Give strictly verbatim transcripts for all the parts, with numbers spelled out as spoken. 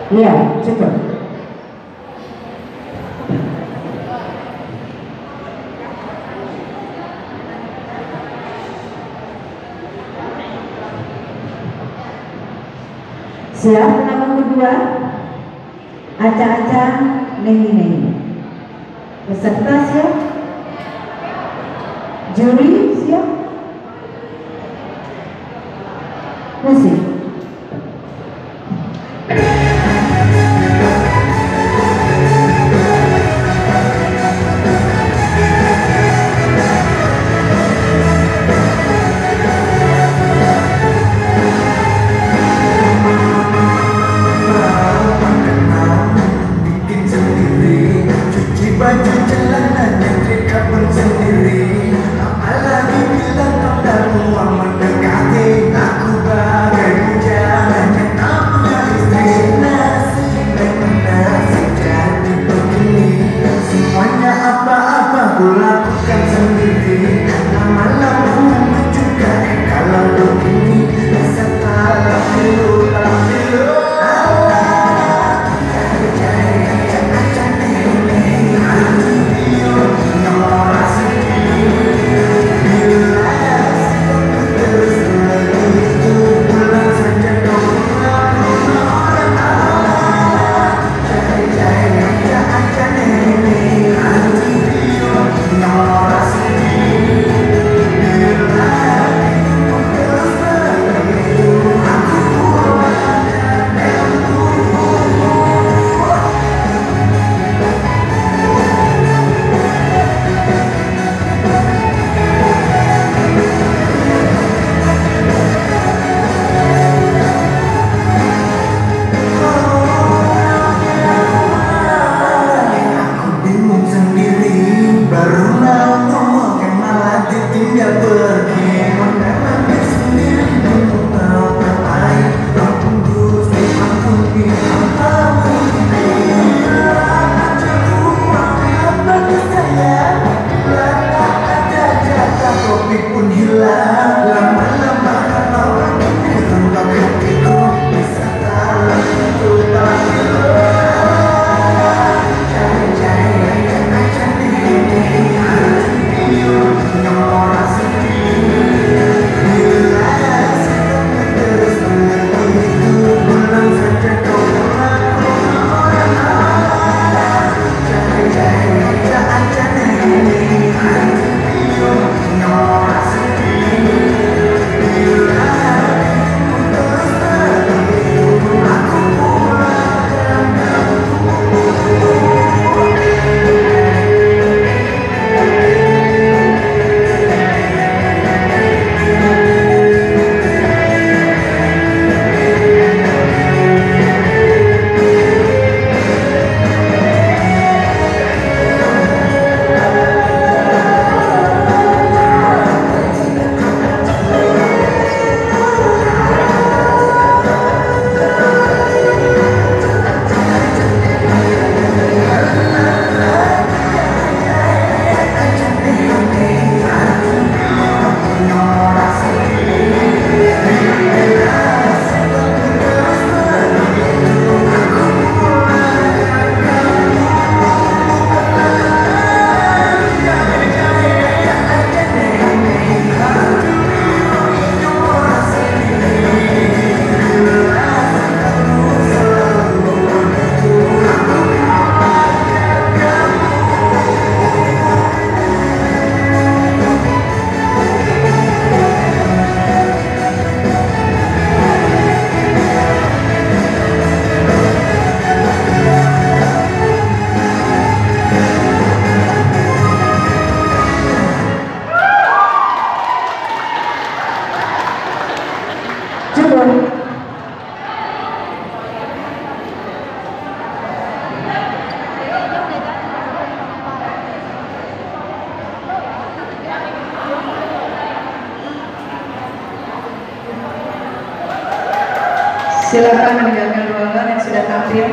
Iya, cukup. Siap penambang kedua, Aca-Aca Nengi-Nengi. Peserta siap? Juri siap? Musik. Baju celana dan mereka pun sendiri. Apalagi bila kau dah mau mendekati aku bagai bujangan yang tak punya istri. Nasib nasib jadi begini. Semuanya apa-apa ku lakukan sendiri. Lama-lama juga kalau begini bisa tak pilu tak pilu. Silakan meninggalkan ruangan yang sudah tampil.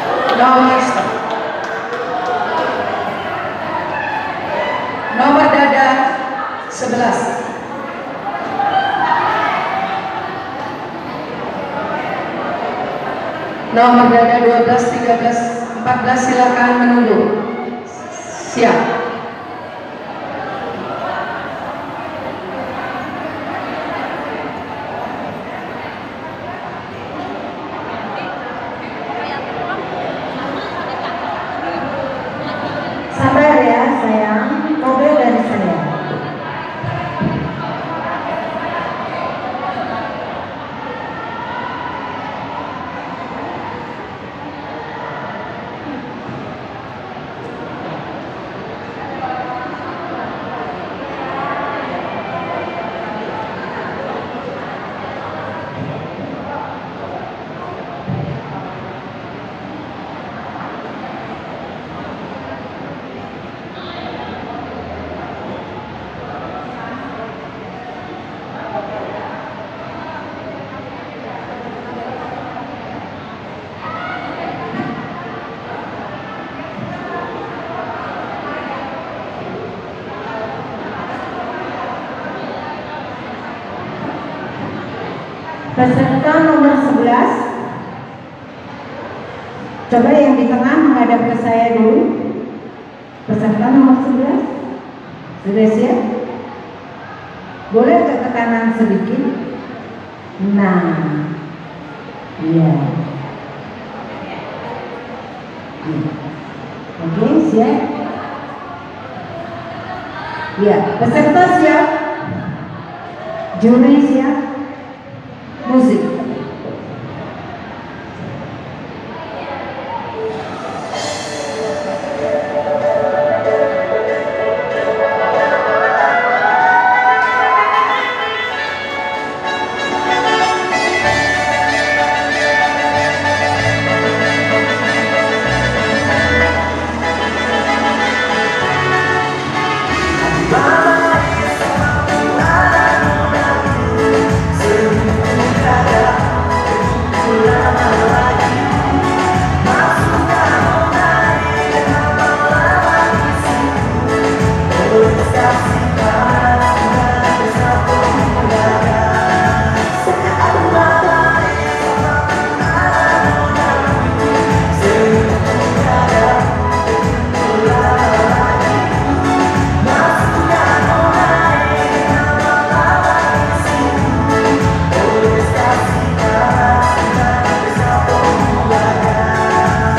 Nomor nomor dada sebelas. Nomor ganda dua belas, tiga belas, empat belas silakan menunggu. Siap. Sabar ya sayang, kode dari saya. Peserta nomor sebelas, coba yang di tengah menghadap ke saya dulu. Peserta nomor sebelas, sudah siap? Boleh agak ke kanan sedikit. Nah, iya. Oke, siap? Ya, peserta siap? Juri siap? Musik.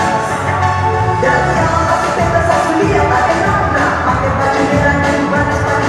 Pakai baju merah dan baris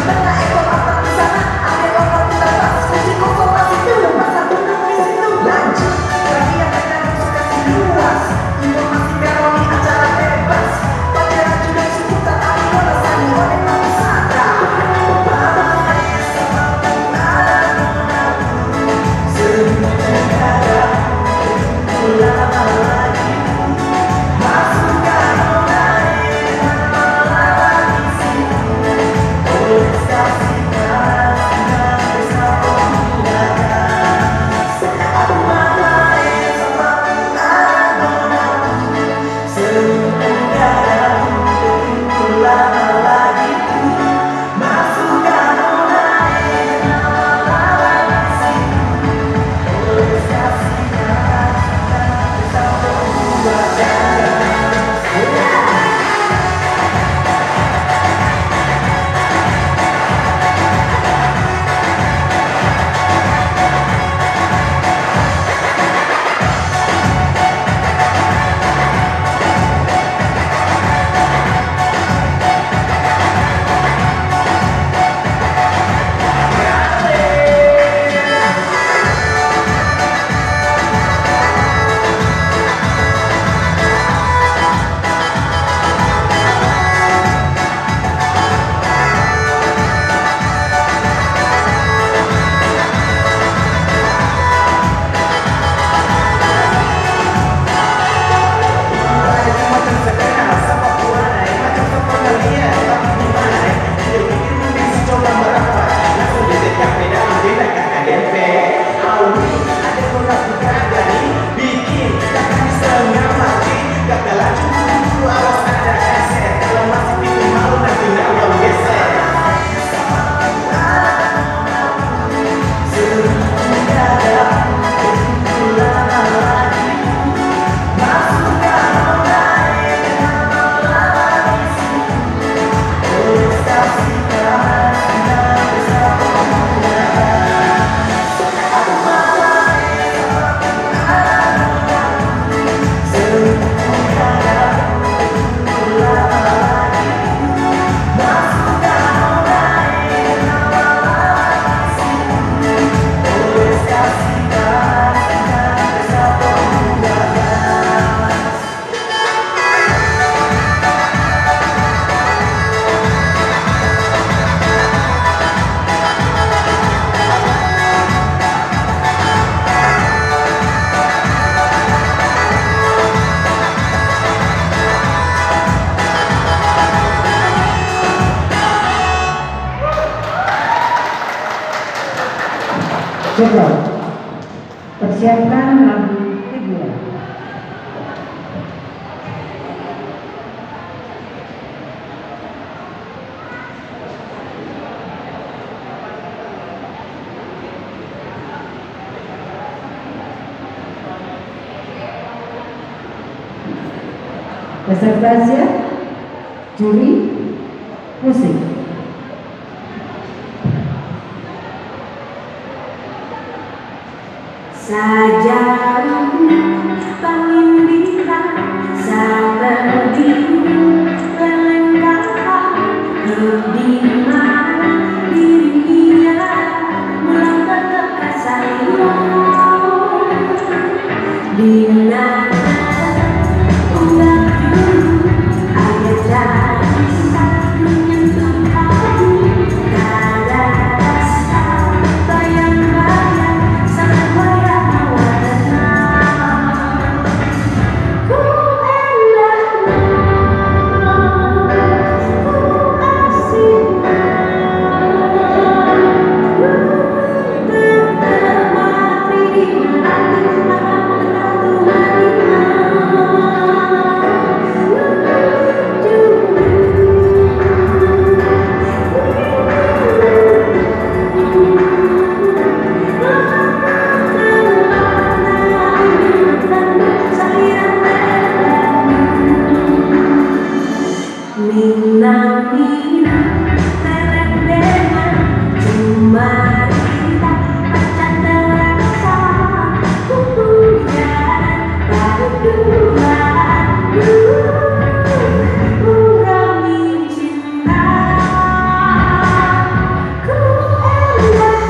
Coba persiapkan lagu kedua. Peserta siap, juri, musik. Sajauh bangin bintang seperti melengkapkan di mana diri ia mulai terdekat sayang di mana undang dulu ayat dan cinta menyentuh hati ada rasa bayang-bayang sangat wayang warna ku enak ku asik termati di hati Minang-minang terang-terang cuma kita pacar terasa hujan berdua urami cinta ku enak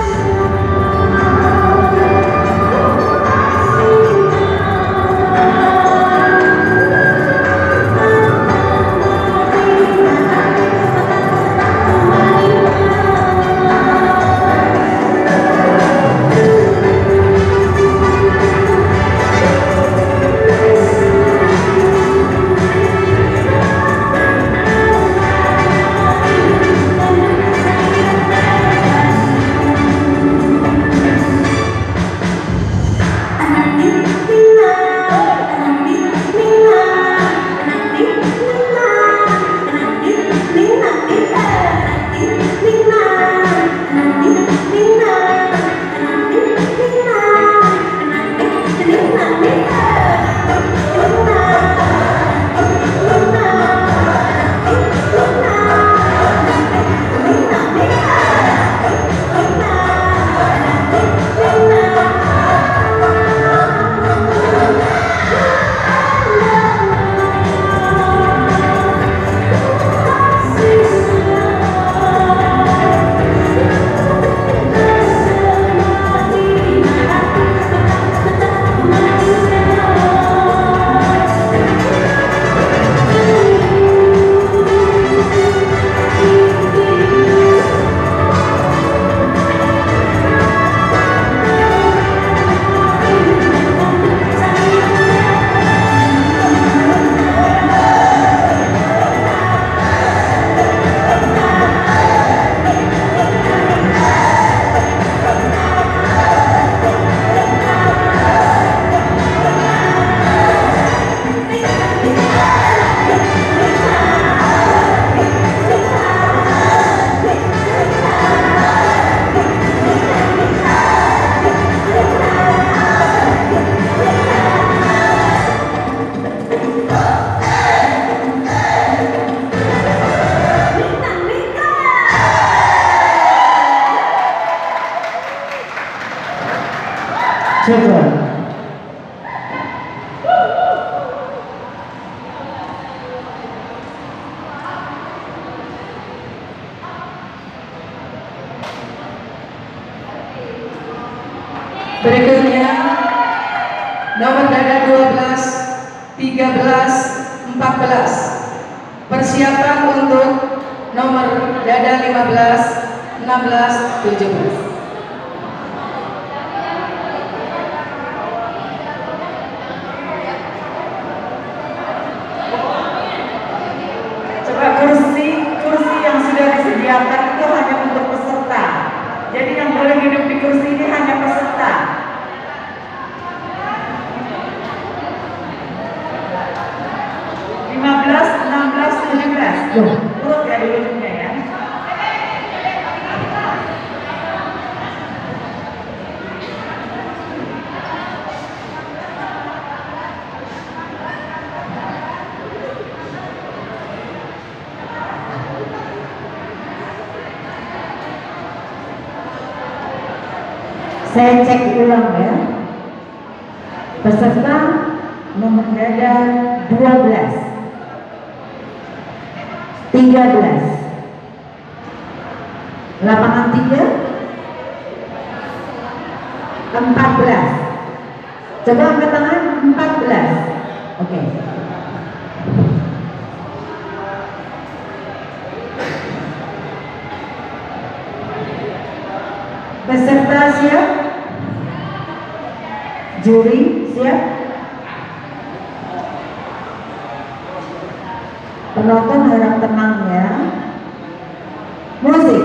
Coba. Berikutnya nomor dada dua belas, tiga belas, empat belas. Persiapan untuk nomor dada lima belas, enam belas, tujuh belas. Coba kursi kursi yang sudah disediakan itu hanya untuk peserta. Jadi yang boleh duduk di kursi ini hanya peserta. Saya cek ulang ya. Peserta nomor dada dua belas, tiga belas, lapangan tiga, empat belas. Coba angkat tangan, empat belas. Oke. Peserta siap? Juri siap? Penonton harap tenang ya. Musik.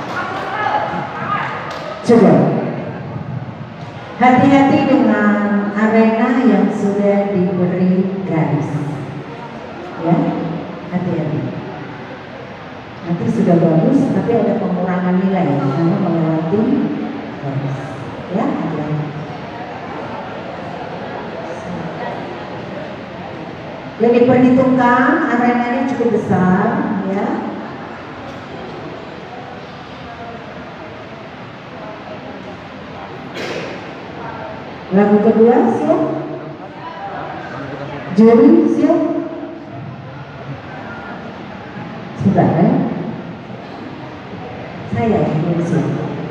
Coba hati-hati dengan arena yang sudah diberi garis. Ya, hati-hati. Nanti sudah bagus, tapi ada pengurangan nilai karena melewati garis. Ya, hati-hati. Yang diperhitungkan arenanya cukup besar, ya. Lagu kedua siap? Juri siap? Sudah ya? Saya yang siap.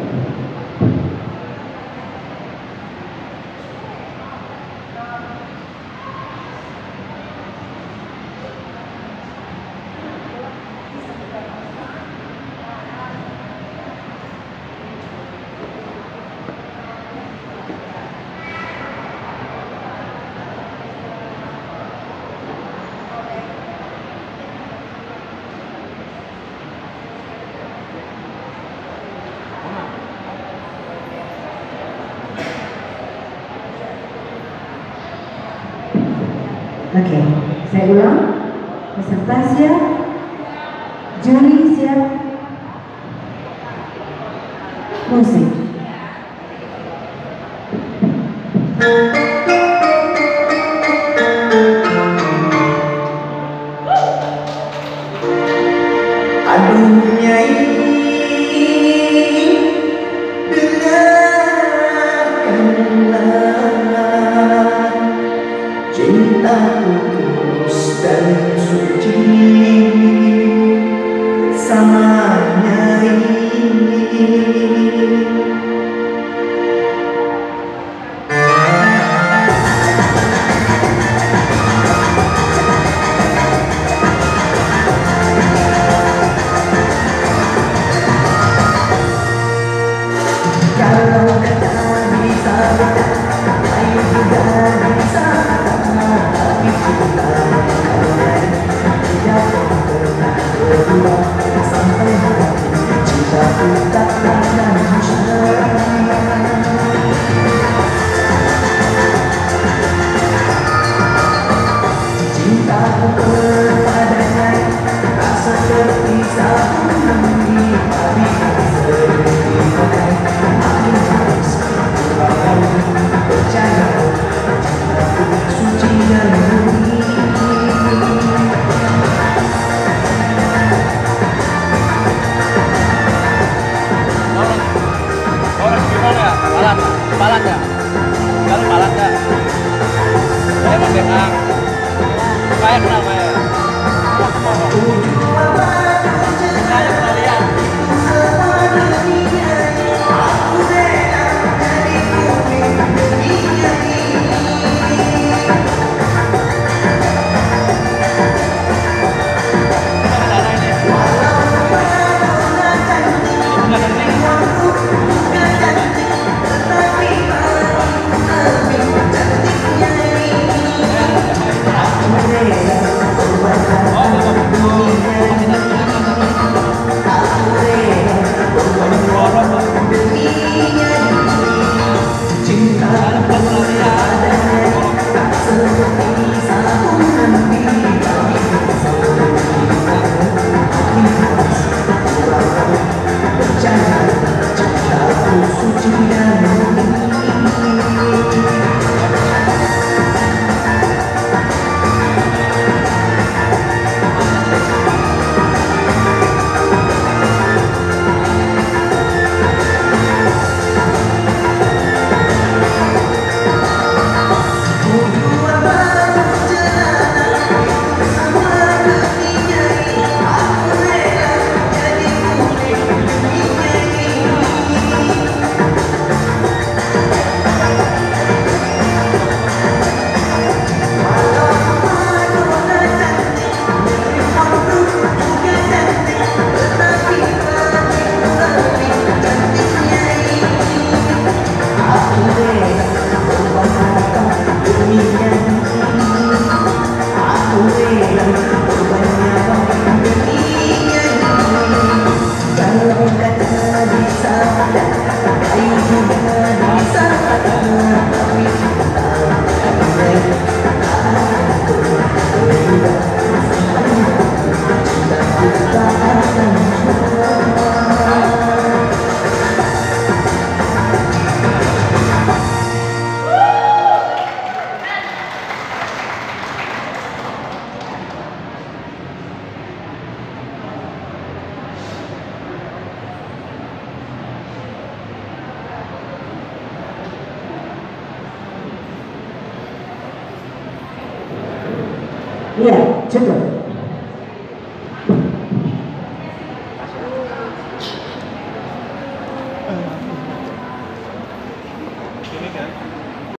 Oke, saya ulang. Peserta siap, juri siap, musik. Aduh nyai, dengarkanlah cintaku tulus dan suci sama nyai. Kalau kata bisa, ayo juga bisa, tapi cinta kalian tidak pernah berdua sampai hati cintaku tak pernah musnah. Cintaku kepadanya tak seperti sabun mandi, tapi seperti pakai makin halus. Percaya cintaku suci dan murni. Orang gimana ya? Palat, palat ya? Kalau palat ya? Saya mau berenang. Saya kenal Maya. Saya pernah lihat. Bisa, ayo juga bisa, tapi cinta kita akan Iya, cukup.